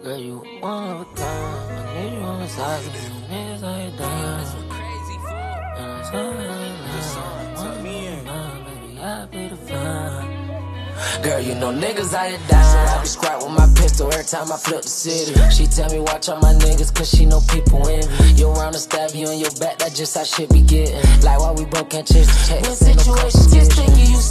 Girl, you one of a kind. I need you on the side of me. Niggas out here dying. And I'm sorry, baby, I be the fine. Girl, you know niggas out here dying, so I be squat with my pistol every time I flip the city. She tell me watch out my niggas cause she know people envy. You around to stab you in your back, that's just how shit be getting. Like why we both can't chase the check. When situations get sticky, you